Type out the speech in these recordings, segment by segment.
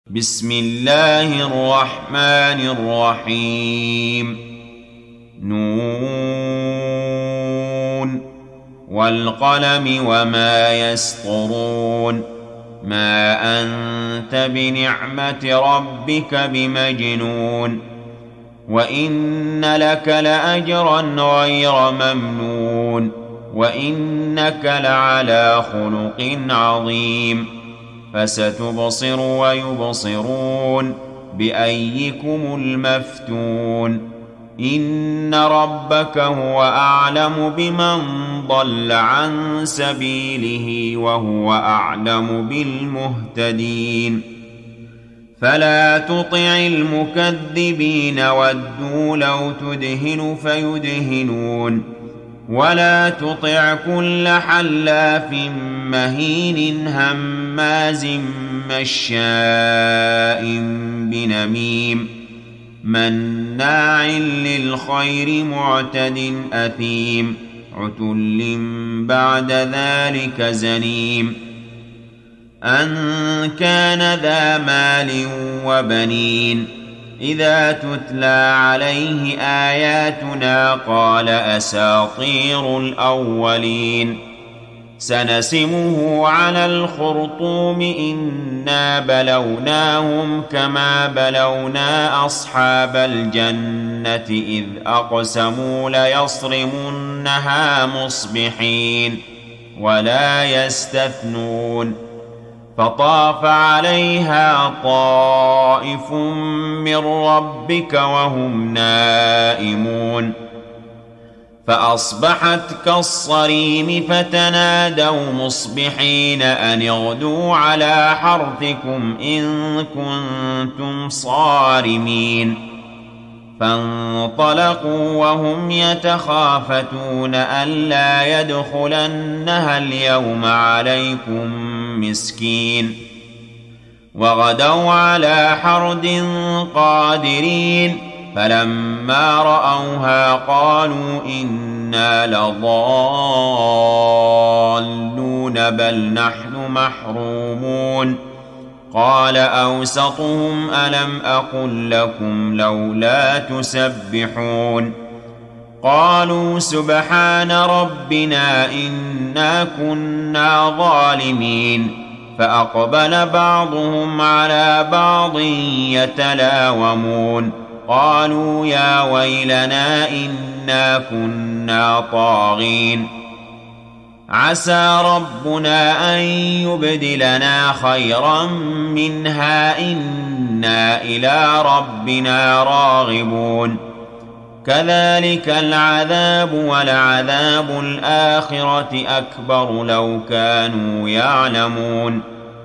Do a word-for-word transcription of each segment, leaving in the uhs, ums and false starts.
بسم الله الرحمن الرحيم نون والقلم وما يسطرون ما أنت بنعمة ربك بمجنون وإن لك لأجرا غير ممنون وإنك لعلى خلق عظيم فستبصر ويبصرون بأيكم المفتون إن ربك هو أعلم بمن ضل عن سبيله وهو أعلم بالمهتدين فلا تطع المكذبين ودوا لو تدهن فيدهنون ولا تطع كل حلاف مهين هماز مشاء بنميم مناع للخير معتد أثيم عتل بعد ذلك زنيم أن كان ذا مال وبنين إذا تتلى عليه آياتنا قال أساطير الأولين سنسمه على الخرطوم إنا بلوناهم كما بلونا أصحاب الجنة إذ أقسموا ليصرمنها مصبحين ولا يستثنون فطاف عليها طائف من ربك وهم نائمون فأصبحت كالصريم فتنادوا مصبحين أن اغدوا على حرثكم إن كنتم صارمين فانطلقوا وهم يتخافتون ألا يدخلنها اليوم عليكم مسكين وغدوا على حرد قادرين فلما رأوها قالوا إنا لضالون بل نحن محرومون قال أوسطهم ألم أقل لكم لولا تسبحون قالوا سبحان ربنا إنا كنا ظالمين فأقبل بعضهم على بعض يتلاومون قالوا يا ويلنا إنا كنا طاغين عسى ربنا أن يبدلنا خيرا منها إنا إلى ربنا راغبون كذلك العذاب ولعذاب الآخرة أكبر لو كانوا يعلمون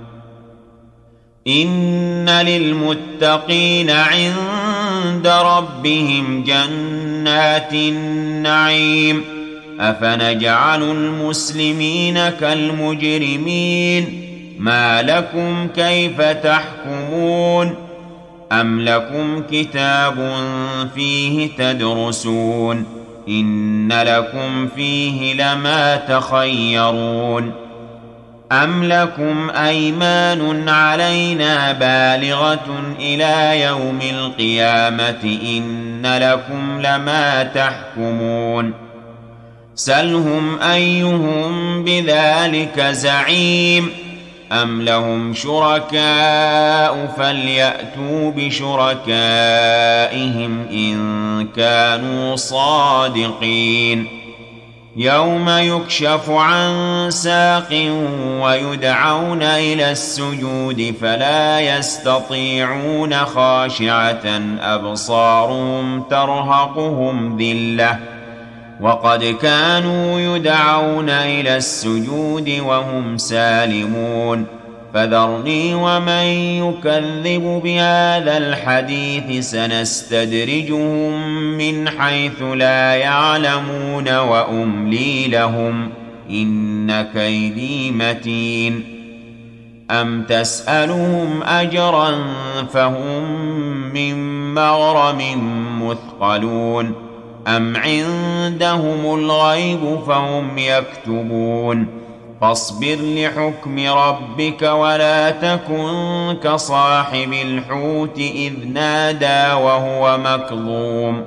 إن للمتقين عند ربهم جنات النعيم أفنجعل المسلمين كالمجرمين ما لكم كيف تحكمون أم لكم كتاب فيه تدرسون إن لكم فيه لما تخيرون أم لكم أيمان علينا بالغة إلى يوم القيامة إن لكم لما تحكمون سلهم أيهم بذلك زعيم أم لهم شركاء فليأتوا بشركائهم إن كانوا صادقين يوم يكشف عن ساق ويدعون إلى السجود فلا يستطيعون خاشعة أبصارهم ترهقهم ذلة وقد كانوا يدعون إلى السجود وهم سالمون فذرني ومن يكذب بهذا الحديث سنستدرجهم من حيث لا يعلمون وأملي لهم إن كيدي متين أم تسألهم أجرا فهم من مغرم مثقلون أم عندهم الغيب فهم يكتبون فاصبر لحكم ربك ولا تكن كصاحب الحوت إذ نادى وهو مكظوم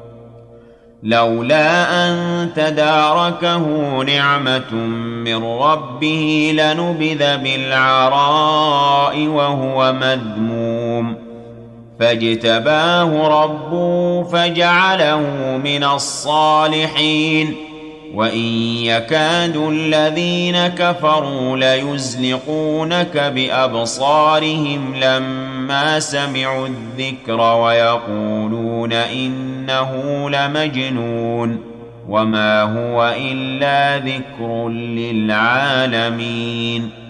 لولا أن تداركه نعمة من ربه لنبذ بالعراء وهو مذموم فاجتباه ربه فجعله من الصالحين وإن يكاد الذين كفروا ليزلقونك بأبصارهم لما سمعوا الذكر ويقولون إنه لمجنون وما هو إلا ذكر للعالمين